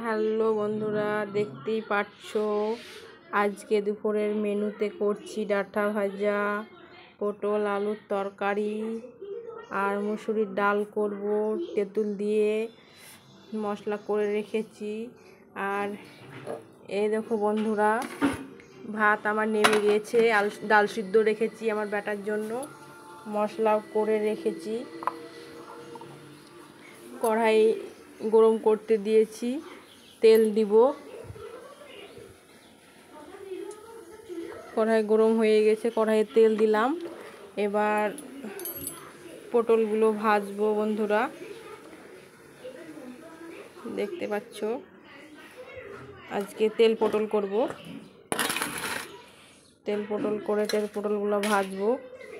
Hello বন্ধুরা, দেখতেই পাচ্ছ আজকে দুপুরের মেনুতে করছি ডাঁটা ভাজা, পটল আলুর তরকারি আর মুসুরির ডাল করব। তেঁতুল দিয়ে মশলা করে রেখেছি। আর এই দেখো বন্ধুরা, ভাত আমার নেমে গিয়েছে। ডাল সিদ্ধ রেখেছি আমার বেটার জন্য, মশলা করে রেখেছি। কড়াই গরম করতে দিয়েছি, তেল দিব। কড়াই গরম হয়ে গেছে, কড়াইয়ে তেল দিলাম। এবার পটলগুলো ভাজবো বন্ধুরা, দেখতে পাচ্ছ আজকে তেল পটল করব। তেল পটল করে পটলগুলো ভাজবো,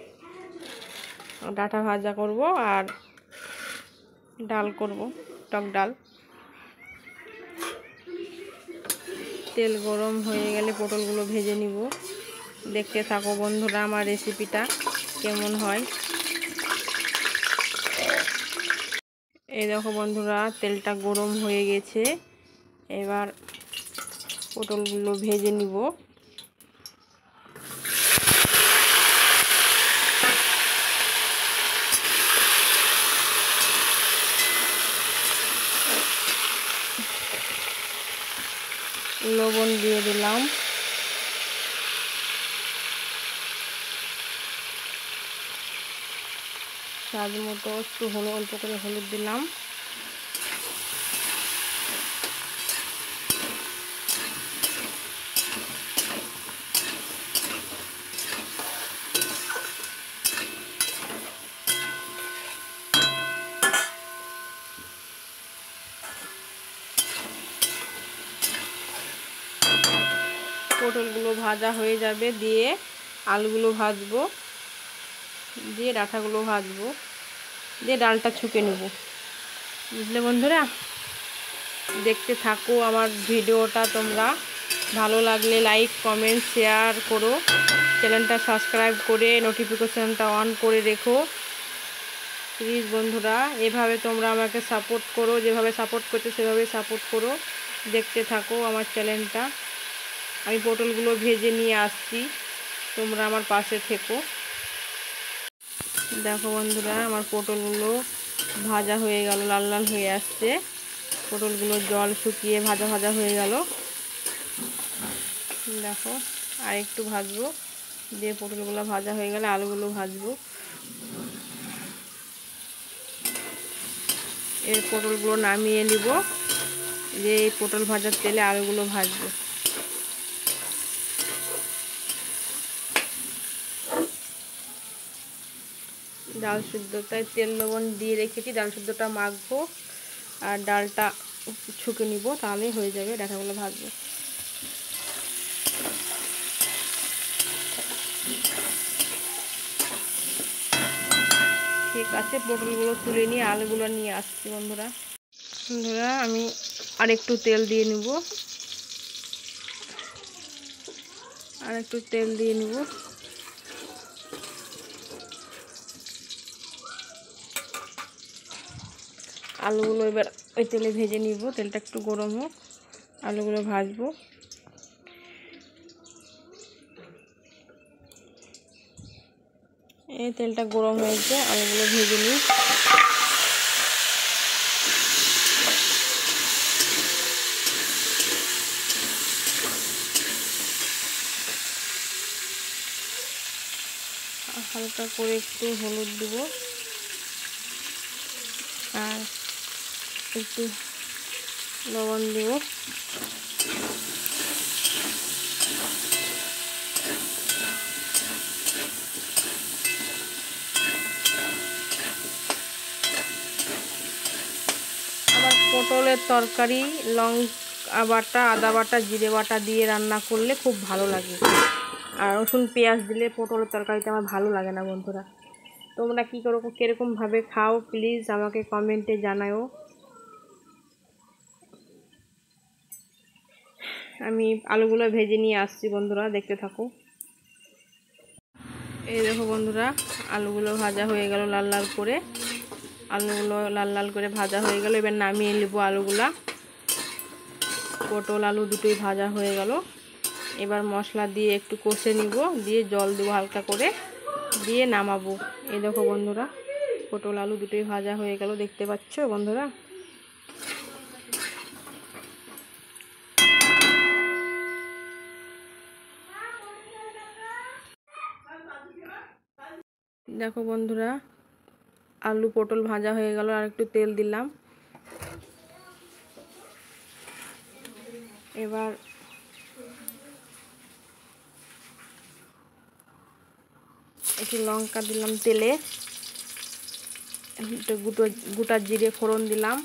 ডাঁটা ভাজা করব আর ডাল করব, টক ডাল। তেল গরম হয়ে গেলে পটলগুলো ভেজে নিব। দেখতে থাকো বন্ধুরা আমার রেসিপিটা কেমন হয়। এই দেখো বন্ধুরা, তেলটা গরম হয়ে গেছে। এবার পটলগুলো ভেজে নিব। লবণ দিয়ে দিলাম, স্বাদ মতো একটু অল্প করে হলুদ দিলাম। পটলগুলো ভাজা হয়ে যাবে, দিয়ে আলুগুলো ভাজবো, দিয়ে ডাঁটাগুলো ভাজবো, দিয়ে ডালটা ছুঁকে নেব। বুঝলে বন্ধুরা, দেখতে থাকো আমার ভিডিওটা। তোমরা ভালো লাগলে লাইক কমেন্ট শেয়ার করো, চ্যানেলটা সাবস্ক্রাইব করে নোটিফিকেশানটা অন করে রেখো প্লিজ বন্ধুরা। এভাবে তোমরা আমাকে সাপোর্ট করো, যেভাবে সাপোর্ট করছো সেভাবে সাপোর্ট করো। দেখতে থাকো আমার চ্যানেলটা। আমি পটলগুলো ভেজে নিয়ে আসছি, তোমরা আমার পাশে থেকো। দেখো বন্ধুরা, আমার পটলগুলো ভাজা হয়ে গেল, লাল লাল হয়ে আসছে। পটলগুলো জল শুকিয়ে ভাজা ভাজা হয়ে গেল। দেখো আর একটু ভাজবো, দিয়ে পটলগুলো ভাজা হয়ে গেলে আলুগুলো ভাজবো। এর পটলগুলো নামিয়ে নিব, যে এই পটল ভাজার তেলে আলুগুলো ভাজবো। ডাল সিদ্ধটায় তেল লবণ দিয়ে রেখেছি, ডাল সিদ্ধটা মাখবো আর ডালটা ছুঁকে নিব, তাহলেই হয়ে যাবে। ডাঁটাগুলো ভাজবো। ঠিক আছে, পটলগুলো তুলে নিয়ে আলুগুলো নিয়ে আসছি বন্ধুরা। আমি আর একটু তেল দিয়ে নিব, আর একটু তেল দিয়ে নিব। আলুগুলো এবার ওই তেলে ভেজে নিব। তেলটা একটু গরম হোক, আলুগুলো ভাজবো। এই তেলটা গরম হয়েছে, আলুগুলো ভেজে নিই। হালকা করে একটু হলুদ দেব আর একটু লবণ দেব। আবার পটলের তরকারি লঙ্কা বাটা, আদা বাটা, জিরে বাটা দিয়ে রান্না করলে খুব ভালো লাগে। আর রসুন পেঁয়াজ দিলে পটলের তরকারিটা আমার ভালো লাগে না বন্ধুরা। তোমরা কী করো, কীরকমভাবে খাও প্লিজ আমাকে কমেন্টে জানাও। আমি আলুগুলো ভেজে নিয়ে আসছি বন্ধুরা, দেখতে থাকো। এই দেখো বন্ধুরা, আলুগুলো ভাজা হয়ে গেল লাল লাল করে। আলুগুলো লাল লাল করে ভাজা হয়ে গেল, এবার নামিয়ে নেব আলুগুলা। পটল আলু দুটোই ভাজা হয়ে গেল। এবার মশলা দিয়ে একটু কষে নিব, দিয়ে জল দেবো হালকা করে, দিয়ে নামাবো। এই দেখো বন্ধুরা, পটল আলু দুটোই ভাজা হয়ে গেল, দেখতে পাচ্ছ বন্ধুরা। দেখো বন্ধুরা, আলু পটল ভাজা হয়ে গেল, আর একটু তেল দিলাম। এবার একটু লঙ্কা দিলাম তেলে, একটু গোটা জিরে ফোড়ন দিলাম।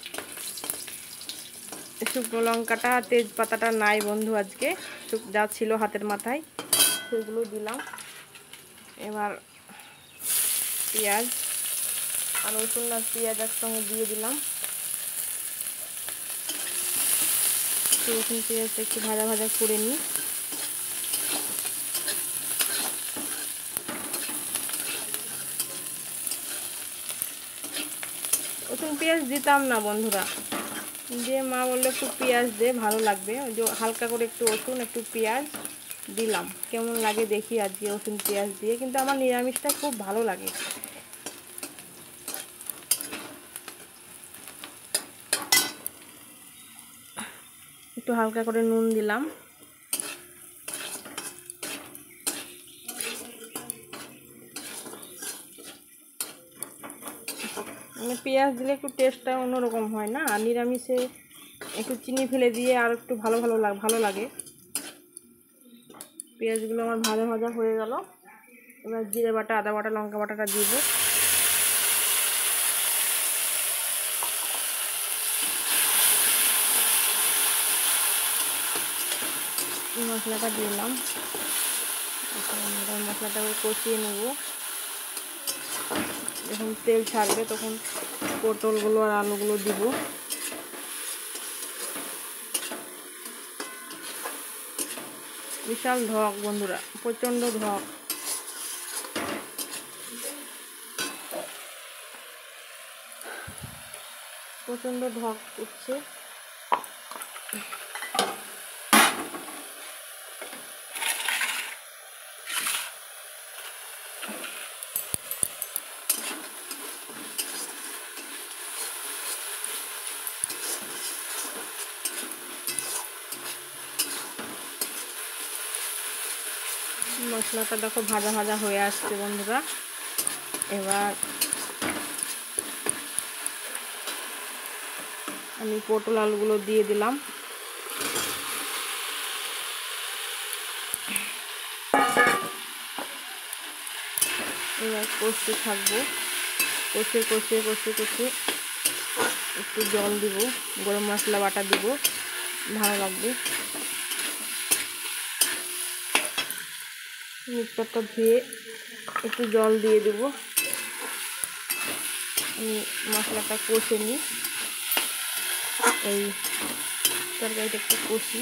শুকনো লঙ্কাটা তেজপাতাটা নাই বন্ধু, আজকে যা ছিল হাতের মাথায় সেগুলো দিলাম। এবার পেঁয়াজ আর রসুন আর পেঁয়াজ একসঙ্গে দিয়ে দিলাম। রসুন পেঁয়াজটা একটু ভাজা ভাজা করে নিই। রসুন পেঁয়াজ দিতাম না বন্ধুরা, দিয়ে মা বললো একটু পেঁয়াজ দে, ভালো লাগবে। ওই যে হালকা করে একটু রসুন একটু পেঁয়াজ দিলাম, কেমন লাগে দেখি আজকে রসুন পেঁয়াজ দিয়ে। কিন্তু আমার নিরামিষটা খুব ভালো লাগে। একটু হালকা করে নুন দিলাম। মানে পেঁয়াজ দিলে একটু টেস্টটা অন্যরকম হয় না, আর নিরামিষে একটু চিনি ফেলে দিয়ে আর একটু ভালো লাগে। পেঁয়াজগুলো আমার ভাজা ভাজা হয়ে গেল। এবার জিরে বাটা, আদা বাটা, লঙ্কা বাটাটা দিব। মশলাটা দিলাম, মশলাটা কষিয়ে নেব। যখন তেল ছাড়বে তখন পটলগুলো আর আলুগুলো দিব। বিশাল ঢক বন্ধুরা, প্রচণ্ড ঢক। প্রচণ্ড ঢক উঠছে। মশলাটা দেখো ভাজা ভাজা হয়ে আসছে বন্ধুরা। এবার আমি পটল আলুগুলো দিয়ে দিলাম। এবার কষতে থাকবো, কষে একটু জল দিব, গরম মশলা বাটা দিব, ভালো লাগবে। মিক্সচারটা ধুয়ে একটু জল দিয়ে দেব। আমি মশলাটা কষে নিই, এই তরকারিটা একটু কষি।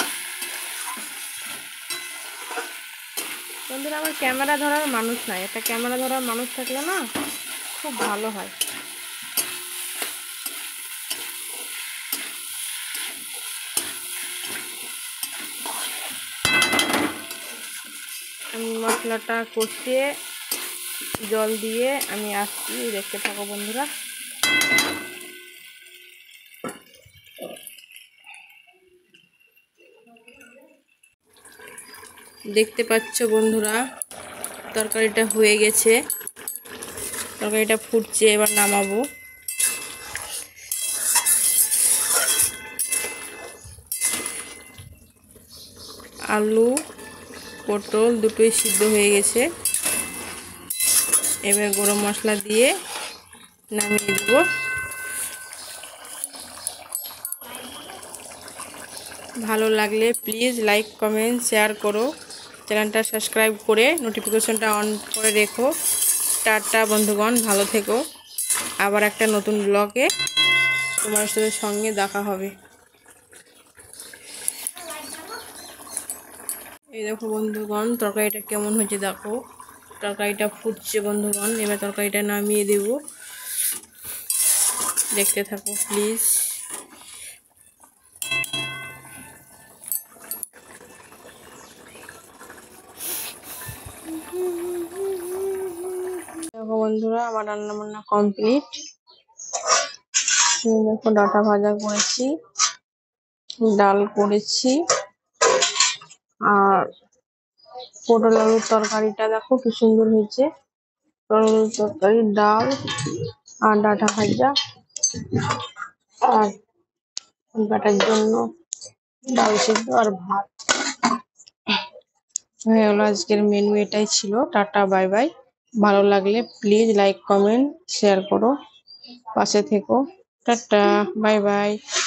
বন্ধুরা, আমার ক্যামেরা ধরার মানুষ নাই, একটা ক্যামেরা ধরার মানুষ থাকলে না খুব ভালো হয়। আমি মশলাটা কষিয়ে জল দিয়ে আমি আসছি, দেখতে থাকো বন্ধুরা। দেখতে পাচ্ছ বন্ধুরা, তরকারিটা হয়ে গেছে, তরকারিটা ফুটছে। এবার নামাবো। আলু পটল দুটোই সিদ্ধ হয়ে গেছে। এবার গরম মশলা দিয়ে নামিয়ে দেব। ভালো লাগলে প্লিজ লাইক কমেন্ট শেয়ার করো, চ্যানেলটা সাবস্ক্রাইব করে নোটিফিকেশনটা অন করে রেখো। টাটা বন্ধুগণ, ভালো থেকো। আবার একটা নতুন ব্লগে তোমার সাথে সঙ্গে দেখা হবে। এই দেখো বন্ধুগণ, তরকারিটা কেমন হয়েছে দেখো। তরকারিটা ফুটছে বন্ধুগণ। এবার তরকারিটা নামিয়ে দেব, দেখতে থাকো প্লিজ। দেখো বন্ধুরা, আমার রান্না বান্না কমপ্লিট। দেখো ডাঁটা ভাজা করেছি, ডাল করেছি, আর পটল আলুর তরকারিটা দেখো কি সুন্দর হয়েছে। পটল আলুর তরকারি, ডাল আর ডাঁটা ভাজা, আর বেটার জন্য ডাল সিদ্ধ আর ভাত হয়ে গেলো। আজকের মেনু এটাই ছিল। Tata, bye bye. ভালো লাগলে প্লিজ লাইক, কমেন্ট, শেয়ার করো, পাশে থেকো। Tata, bye by.